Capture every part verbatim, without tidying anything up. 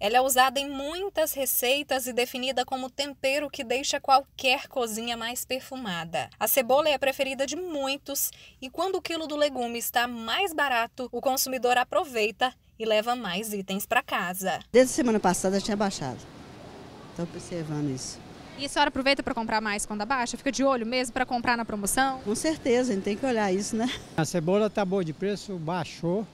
Ela é usada em muitas receitas e definida como tempero que deixa qualquer cozinha mais perfumada. A cebola é a preferida de muitos e quando o quilo do legume está mais barato, o consumidor aproveita e leva mais itens para casa. Desde a semana passada já tinha baixado. Estou observando isso. E a senhora aproveita para comprar mais quando abaixa? Fica de olho mesmo para comprar na promoção? Com certeza, a gente tem que olhar isso, né? A cebola está boa de preço, baixou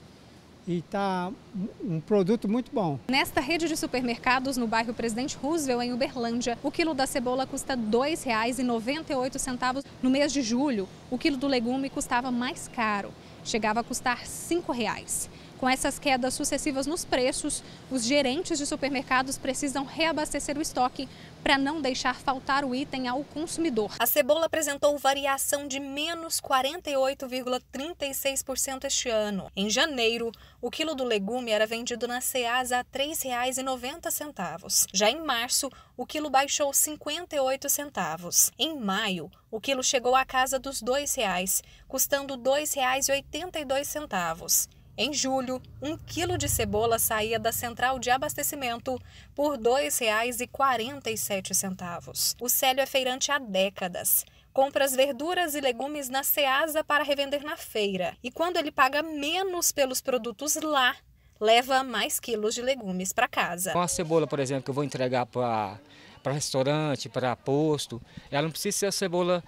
e está um produto muito bom. Nesta rede de supermercados no bairro Presidente Roosevelt, em Uberlândia, o quilo da cebola custa dois reais e noventa e oito centavos. No mês de julho, o quilo do legume custava mais caro, chegava a custar cinco reais. Com essas quedas sucessivas nos preços, os gerentes de supermercados precisam reabastecer o estoque para não deixar faltar o item ao consumidor. A cebola apresentou variação de menos quarenta e oito vírgula trinta e seis por cento este ano. Em janeiro, o quilo do legume era vendido na Ceasa a três reais e noventa centavos. Já em março, o quilo baixou cinquenta e oito centavos. Em maio, o quilo chegou à casa dos dois reais, custando dois reais e oitenta e dois centavos. Em julho, um quilo de cebola saía da central de abastecimento por dois reais e quarenta e sete centavos. O Célio é feirante há décadas. Compra as verduras e legumes na Ceasa para revender na feira. E quando ele paga menos pelos produtos lá, leva mais quilos de legumes para casa. Com a cebola, por exemplo, que eu vou entregar para para restaurante, para posto, ela não precisa ser a cebola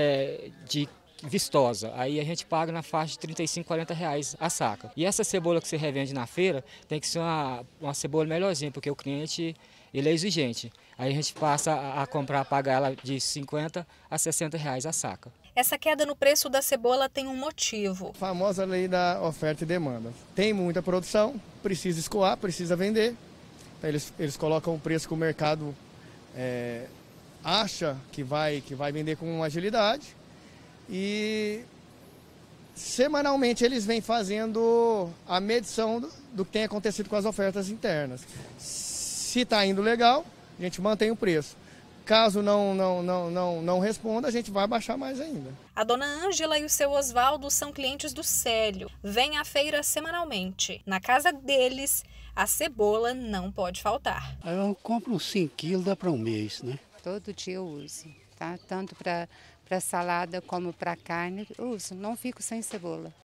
é, de vistosa, aí a gente paga na faixa de trinta e cinco, quarenta reais a saca. E essa cebola que você revende na feira tem que ser uma, uma cebola melhorzinha, porque o cliente ele é exigente. Aí a gente passa a, a comprar, a pagar ela de cinquenta a sessenta reais a saca. Essa queda no preço da cebola tem um motivo. A famosa lei da oferta e demanda. Tem muita produção, precisa escoar, precisa vender. Então eles, eles colocam o preço que o mercado é, acha que vai, que vai vender com agilidade. E semanalmente eles vêm fazendo a medição do, do que tem acontecido com as ofertas internas. Se está indo legal, a gente mantém o preço. Caso não, não, não, não, não responda, a gente vai baixar mais ainda. A dona Ângela e o seu Osvaldo são clientes do Célio. Vêm à feira semanalmente. Na casa deles, a cebola não pode faltar. Eu compro uns cinco quilos, dá para um mês, né? Todo dia eu uso, tá? Tanto para para salada como para carne, uso, não fico sem cebola.